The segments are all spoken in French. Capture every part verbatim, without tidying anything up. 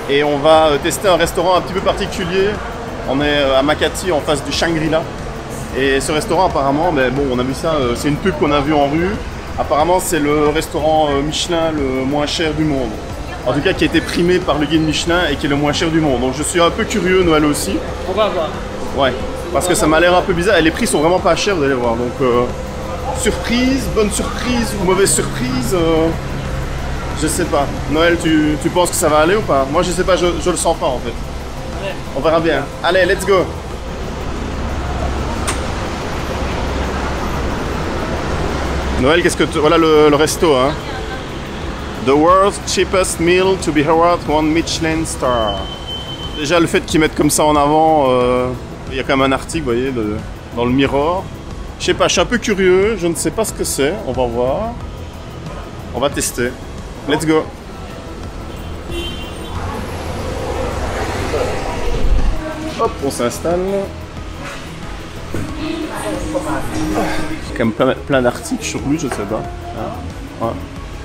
Et on va tester un restaurant un petit peu particulier. On est à Makati en face du Shangri-La. Et ce restaurant apparemment, mais bon, on a vu ça, c'est une pub qu'on a vue en rue. Apparemment c'est le restaurant Michelin le moins cher du monde. En tout cas qui a été primé par le guide Michelin et qui est le moins cher du monde. Donc je suis un peu curieux, Noël aussi. On va voir. Ouais, parce que ça m'a l'air un peu bizarre. Et les prix sont vraiment pas chers, vous allez voir. Donc euh, surprise, bonne surprise ou mauvaise surprise, euh, je sais pas. Noël, tu, tu penses que ça va aller ou pas? Moi je sais pas, je, je le sens pas en fait. Ouais. On verra bien. Allez, let's go. Noël, qu'est-ce que tu... Voilà le, le resto, hein. The world's cheapest meal to be awarded one Michelin star. Déjà le fait qu'ils mettent comme ça en avant, euh, il y a quand même un article, vous voyez, de, dans le Mirror. Je sais pas, je suis un peu curieux, je ne sais pas ce que c'est, on va voir. On va tester. Let's go. Hop, on s'installe. Il y a quand même plein, plein d'articles sur lui, je sais pas. Hein, ouais.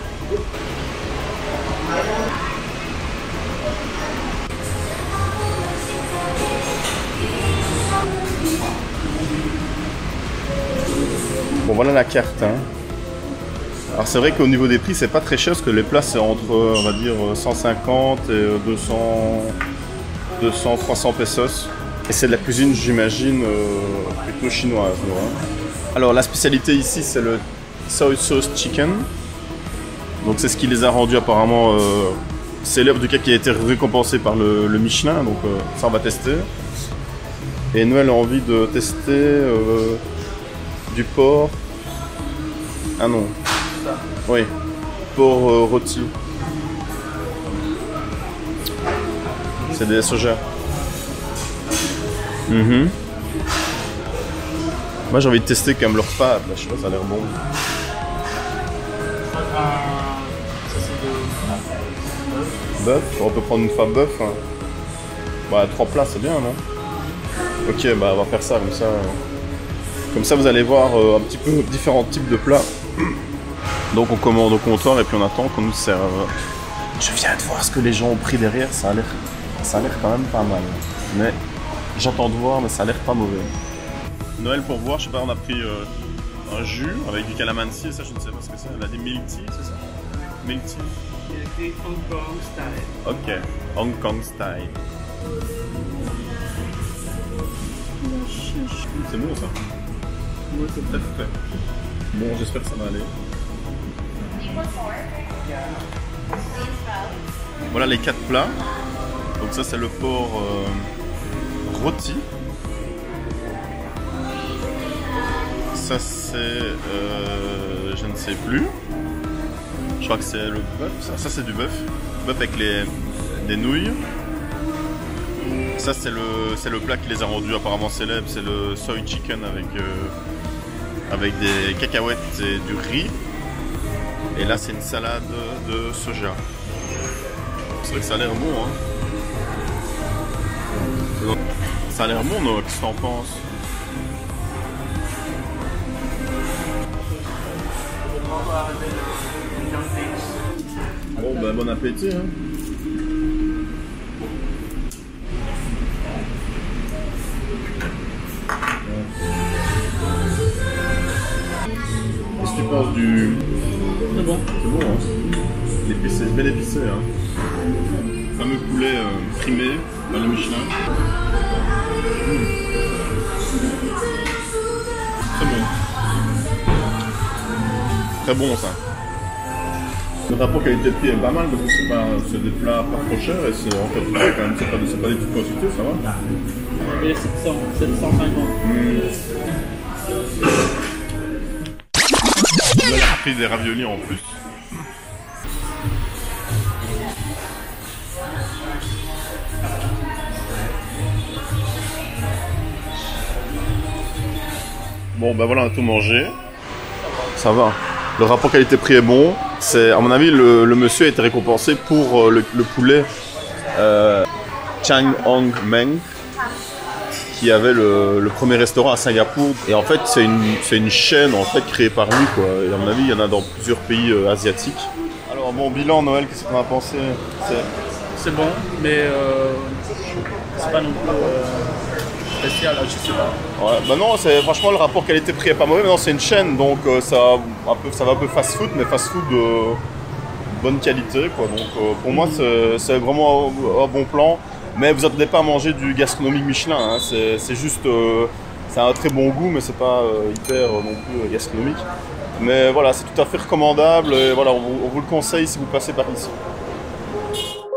Bon, voilà la carte. Hein. Alors c'est vrai qu'au niveau des prix, c'est pas très cher parce que les plats c'est entre, on va dire, cent cinquante et deux cents, deux cents, trois cents pesos. Et c'est de la cuisine, j'imagine, euh, plutôt chinoise. Hein. Alors la spécialité ici, c'est le soy sauce chicken. Donc c'est ce qui les a rendus apparemment euh, célèbres, du cas qui a été récompensé par le, le Michelin. Donc euh, ça on va tester. Et Noël a envie de tester euh, du porc. Ah non. Oui. Porc euh, rôti. C'est des soja. Mm-hmm. Moi j'ai envie de tester quand même leur pâte, là, je sais pas, ça a l'air bon. Bœuf, on peut prendre une fois bœuf. Hein. Bah trois plats c'est bien, non? Ok, bah on va faire ça comme ça. Comme ça vous allez voir euh, un petit peu différents types de plats. Donc on commande au comptoir et puis on attend qu'on nous serve. Je viens de voir ce que les gens ont pris derrière, ça a l'air ça a l'air quand même pas mal. Mais j'entends de voir, mais ça a l'air pas mauvais. Noël pour voir, je sais pas, on a pris euh, un jus avec du calamansi et ça je ne sais pas ce que c'est. Elle a dit milk tea, c'est ça? Milk tea. Il y a des Hong Kong style. Ok, Hong Kong style. C'est bon ça? Oui, c'est très frais. Bon, j'espère que ça va aller. Voilà les quatre plats. Donc ça c'est le porc euh, rôti. Ça c'est... Euh, je ne sais plus. Je crois que c'est le bœuf. Ça, ça c'est du bœuf. Bœuf avec les, des nouilles. Ça c'est le, c'est le plat qui les a rendus apparemment célèbres. C'est le soy chicken avec, euh, avec des cacahuètes et du riz. Et là c'est une salade de soja. C'est vrai que ça a l'air bon, hein. Ça a l'air bon, Noah, qu'est-ce que t'en penses? Bon, bah bon appétit, hein. Qu'est-ce que tu penses du... C'est bon. C'est bon, hein. Épicé, bien épicé, hein. Le fameux poulet euh, primé dans le Michelin. Mmh. Très bon. Très bon ça. Le rapport qualité-prix est pas mal parce que c'est pas c'est des plats pas trop chers et c'est en fait quand même c'est pas, pas des petites quantités, ça va. Et sept cents, sept cent cinquante. Mmh. On a pris des raviolis en plus. Bon ben voilà, on a tout mangé. Ça va. Le rapport qualité-prix est bon. C'est, à mon avis, le, le monsieur a été récompensé pour le, le poulet euh, Chang Hong Meng, qui avait le, le premier restaurant à Singapour. Et en fait, c'est une, c'est une chaîne en fait créée par lui, quoi. Et à mon avis, il y en a dans plusieurs pays euh, asiatiques. Alors bon, bilan Noël, qu'est-ce qu'on a pensé? C'est c'est bon, mais euh, c'est pas non plus euh, spécial, je sais pas. Ouais, bah non, c'est franchement le rapport qualité-prix est pas mauvais. Maintenant c'est une chaîne, donc euh, ça, un peu, ça va un peu fast-food, mais fast-food de bonne qualité, quoi. Donc euh, pour moi c'est c'est vraiment un, un bon plan. Mais vous attendez pas à manger du gastronomique Michelin, hein. C'est c'est juste, euh, c'est un très bon goût, mais c'est pas euh, hyper euh, non plus euh, gastronomique. Mais voilà, c'est tout à fait recommandable. Et voilà, on vous, on vous le conseille si vous passez par ici.